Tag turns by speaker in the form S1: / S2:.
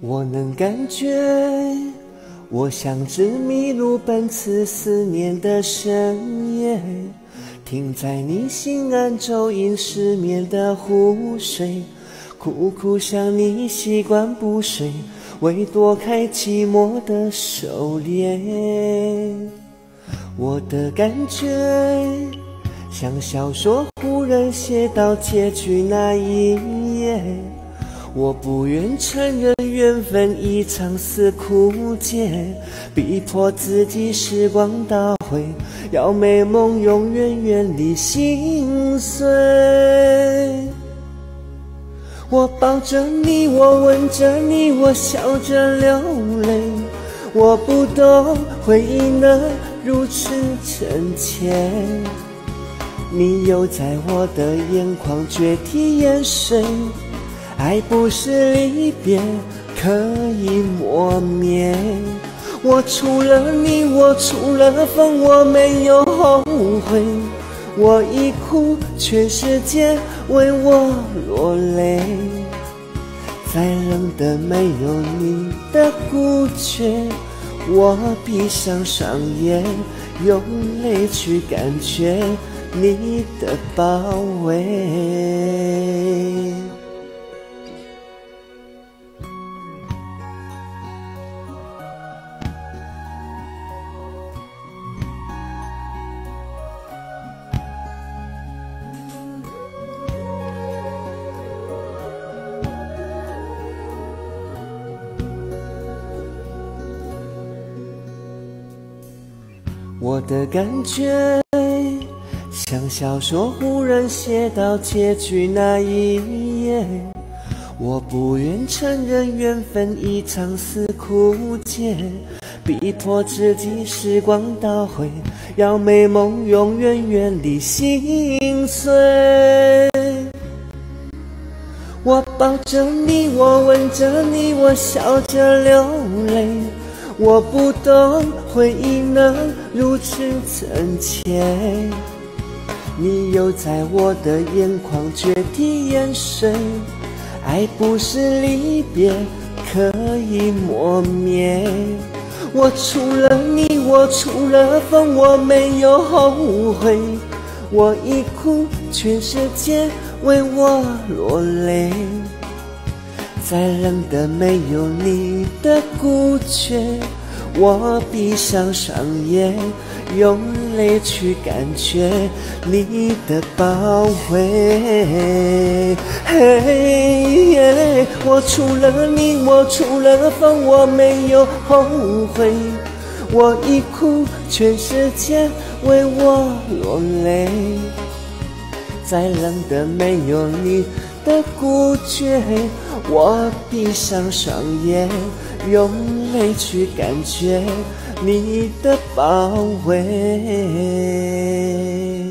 S1: 我能感觉，我像只迷路奔驰思念的深夜，停在你心安昼饮失眠的湖水，苦苦想你习惯不睡，为躲开寂寞的狩猎。我的感觉像小说忽然写到结局那一页，我不愿承认缘分一场死枯竭，逼迫自己时光倒回，要美梦永远远离心碎。我抱着你，我吻着你，我笑着流泪，我不懂回忆能如此真切，你又在我的眼眶决堤淹水。爱不是离别可以磨灭，我除了你，我除了风，我没有后悔，我已哭，全世界为我落泪，再冷的没有你的孤绝，我闭上双眼，用泪去感觉你的包围。我的感觉像小说忽然写到结局那一页，我不愿承认缘分一场死枯竭，逼迫自己时光倒回，要美梦永远远离心碎。我抱着你，我吻着你，我笑着流泪，我不懂回忆能如此真切，你又在我的眼眶决堤淹水。爱不是离别可以磨灭，我除了你，我除了风，我没有后悔，我已哭，全世界为我落泪，再冷的没有你的孤绝，我闭上双眼，用泪去感觉你的包围。我除了你，我除了风，我没有后悔，我已哭，全世界为我落泪，再冷的没有你的孤绝，我闭上双眼，用泪去感觉你的包围。